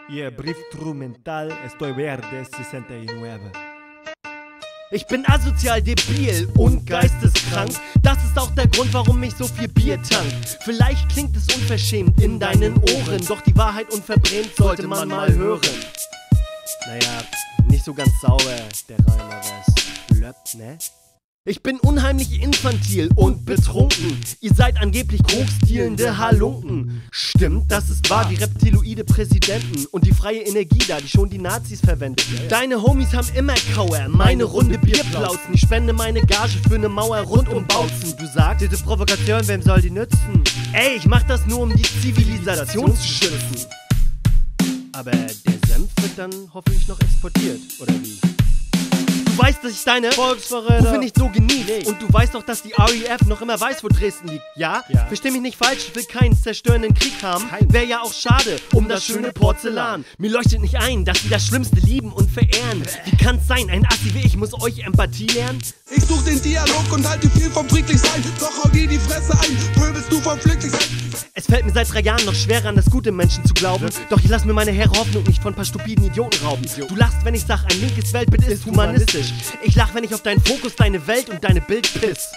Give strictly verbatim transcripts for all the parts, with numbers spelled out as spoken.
Yeah, brief instrumental, estoy verde sesenta y nueve. Ich bin asozial, debil und geisteskrank. Das ist auch der Grund, warum mich so viel Bier tankt. Vielleicht klingt es unverschämt in deinen Ohren, doch die Wahrheit unverbrämt sollte man mal hören. Naja, nicht so ganz sauber, der Reim, aber es löppt, ne? Ich bin unheimlich infantil und betrunken. Ihr seid angeblich hochstilende Halunken. Stimmt, das ist wahr, wie reptiloide Präsidenten. Und die freie Energie da, die schon die Nazis verwendet. Deine Homies haben immer Kauer, meine Runde Bierplauzen. Ich spende meine Gage für eine Mauer rund um Bautzen. Du sagst, diese Provokation, wem soll die nützen? Ey, ich mach das nur, um die Zivilisation zu schützen. Aber der Senf wird dann hoffentlich noch exportiert, oder wie? Du weißt, dass ich deine Volksverräter nicht so genieße. Nee. Und du weißt doch, dass die R A F noch immer weiß, wo Dresden liegt. Ja? ja? Versteh mich nicht falsch, ich will keinen zerstörenden Krieg haben. Wäre ja auch schade um das schöne Porzellan. Mir leuchtet nicht ein, dass sie das Schlimmste lieben und verehren. Wie kann's sein, ein Assi wie ich muss euch Empathie lernen? Ich such den Dialog und halte viel vom friedlich sein. Doch hau dir die Fresse ein, pöbelst du vom flüchtig sein. Es fällt mir seit drei Jahren noch schwerer, an das Gute im Menschen zu glauben. Doch ich lass mir meine hehre Hoffnung nicht von ein paar stupiden Idioten rauben. Du lachst, wenn ich sag, ein linkes Weltbild ist humanistisch. Ich lach, wenn ich auf deinen Fokus, deine Welt und deine Bild piss.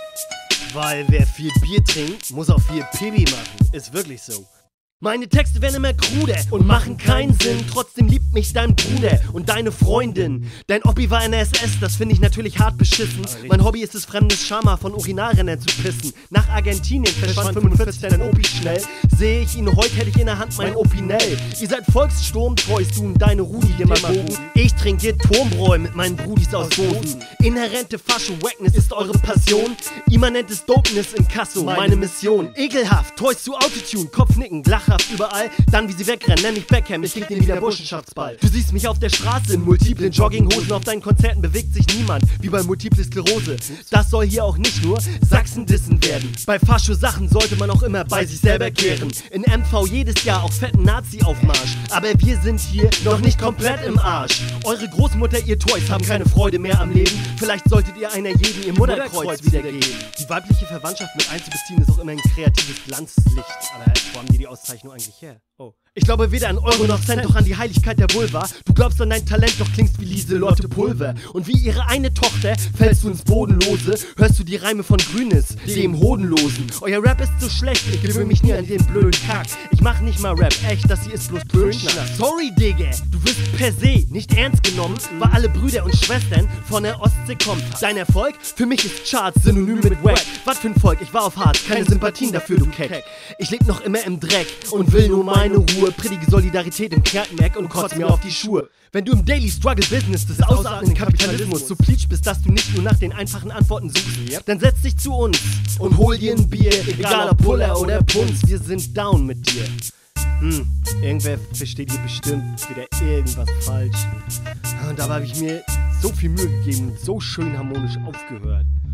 Weil wer viel Bier trinkt, muss auch viel Pipi machen. Ist wirklich so. Meine Texte werden immer kruder und machen keinen Sinn. Trotzdem liebt mich dein Bruder und deine Freundin. Dein Hobby war in der S S, das finde ich natürlich hart beschissen. Mein Hobby ist es, fremdes Schama von Urinalrennern zu pissen. Nach Argentinien verschwand fünfundvierzig dein Opi schnell. Sehe ich ihn heute, hätte ich in der Hand mein Opinel. Ihr seid Volkssturmtreus, du und deine Rudi-Demagogen. Ich trinke Turmbräu mit meinen Brudis aus Dosen. Inhärente Fascho-Wackness ist eure Passion. Immanentes Dopeness in Kasso, meine Mission. Ekelhaft, Toys zu Autotune, Kopfnicken, lachhaft überall, dann wie sie wegrennen, nenn mich Beckham, ich krieg den wieder Burschenschaftsball. Du siehst mich auf der Straße in multiplen Jogginghosen, auf deinen Konzerten bewegt sich niemand, wie bei Multiple Sklerose. Das soll hier auch nicht nur Sachsen-Dissen werden. Bei Fascho-Sachen sollte man auch immer bei sich selber kehren. In M V jedes Jahr auch fetten Nazi-Aufmarsch, aber wir sind hier noch nicht komplett im Arsch. Eure Großmutter, ihr Toys haben keine Freude mehr am Leben, vielleicht solltet ihr einer jeden ihr Mutterkreuz wiedergeben. Die weibliche Verwandtschaft mit einzubeziehen ist auch immer ein kreatives Glanzlicht, aber wo haben die die Auszeichnung eigentlich her? Oh. Ich glaube weder an Euro noch Cent, doch an die Heiligkeit der Vulva. Du glaubst an dein Talent, doch klingst wie Lieselotte Pulver. Und wie ihre eine Tochter fällst du ins Bodenlose. Hörst du die Reime von Grünes, dem Hodenlosen. Euer Rap ist so schlecht, ich gewöhne mich nie an den blöden Kack. Ich mach nicht mal Rap, echt, das hier ist bloß Klönschnack. Sorry, Digga, du wirst per se nicht ernst genommen, weil alle Brüder und Schwestern von der Ostsee kommen. Dein Erfolg? Für mich ist Charts synonym mit Wack. Was für ein Volk, ich war auf Harz, keine Sympathien dafür, du Keck. Ich leb noch immer im Dreck und will nur meine Ruhe. Predige Solidarität im Knackenmerk und kotz mir auf die Schuhe. Wenn du im Daily Struggle Business des ausatmenden Kapitalismus so pleatsch bist, dass du nicht nur nach den einfachen Antworten suchst, dann setz dich zu uns und hol dir ein Bier, egal ob Puller oder Punz, wir sind down mit dir. Hm, irgendwer versteht hier bestimmt wieder irgendwas falsch. Und dabei habe ich mir so viel Mühe gegeben und so schön harmonisch aufgehört.